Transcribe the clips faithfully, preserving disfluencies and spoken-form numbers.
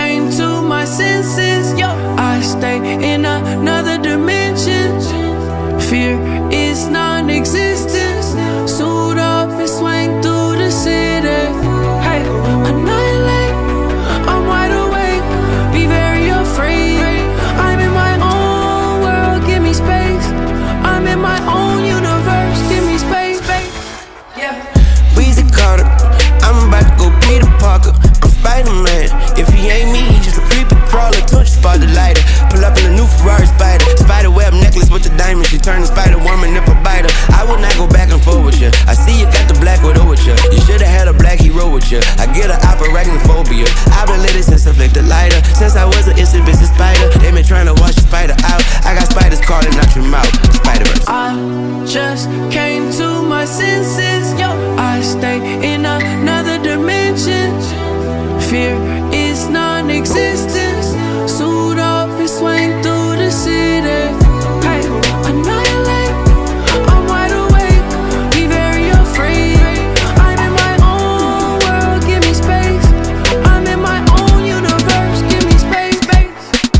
came to my senses. I stay in another dimension. Fear is non-existent. Suit up and swing through the city. Hey, annihilate, I'm wide awake. Be very afraid. I'm in my own world, give me space. I'm in my own universe, give me space, space. Yeah. Weezy Carter, I'm about to go Peter Parker. I'm Spider-Man. If he ain't me, he just a creepy crawler. Touch spot the lighter. Pull up in a new Ferrari Spider. Spider web necklace with the diamond. She turn the Spider Woman if I bite her. I will not go back and forth with you. I see you got the black widow with you. You should've had a black hero with you. I get an arachnophobia. I've been lit since I flicked the lighter. Since I was an instant business spider. They been trying to wash the spider out. I got spiders crawling out your mouth. Spider-Verse. I just came to my senses. I stay in another dimension. Fear is non-existent. Suit up and swing through the city. Hey, annihilate, I'm wide awake. Be very afraid. I'm in my own world, give me space. I'm in my own universe, give me space, space.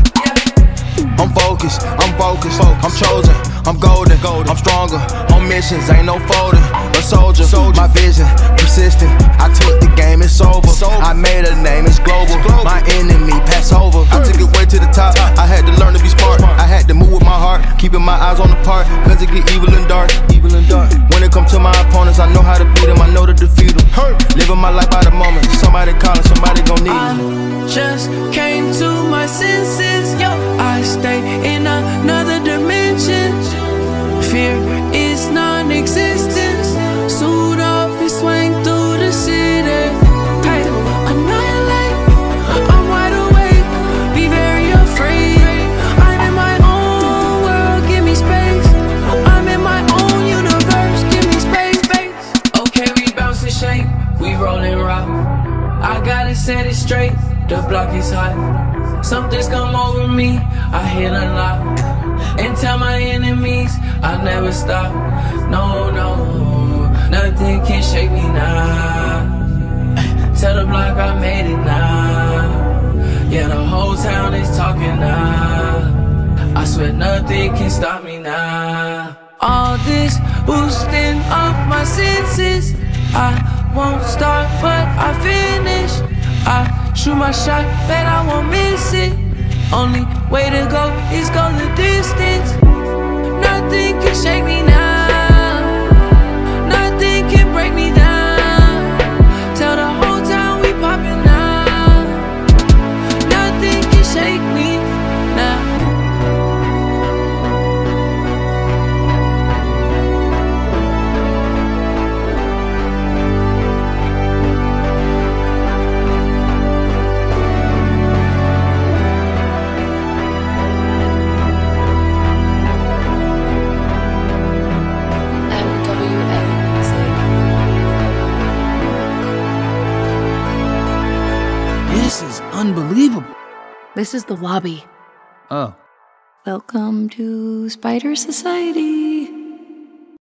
Yeah. I'm focused, I'm focused, I'm chosen, I'm golden, I'm stronger, on missions, ain't no folding. A soldier, my vision, persistent. I took the game, it's over. I made a name, it's global. My enemy, pass over. I took it way to the top. I had to learn to be smart. I had to move with my heart, keeping my eyes on the part. Cause it get evil and dark, evil and dark. When it comes to my opponents, I know how to beat them, I know to defeat them. Living my life by the moment. Somebody calling, somebody gon' need me. I just came to my senses. I stay in another dimension. Fear is non-existent. Suit up and swing through the city. Hey, annihilate, I'm wide awake. Be very afraid. I'm in my own world, give me space. I'm in my own universe, give me space, space. Okay, we bounce and shake, we roll and rock. I gotta set it straight, the block is hot. Something's come over me, I hit a lock. And tell my enemies I'll never stop. No, no, nothing can shake me now. Tell the block I made it now. Yeah, the whole town is talking now. I swear nothing can stop me now. All this boosting up my senses. I won't start, but I finish. I shoot my shot, bet I won't miss it. Only way to go is go the distance. Nothing can shake me now. Nothing can break me down. Tell the whole town we poppin' now. Nothing can shake me now. This is unbelievable. This is the lobby. Oh. Welcome to Spider Society.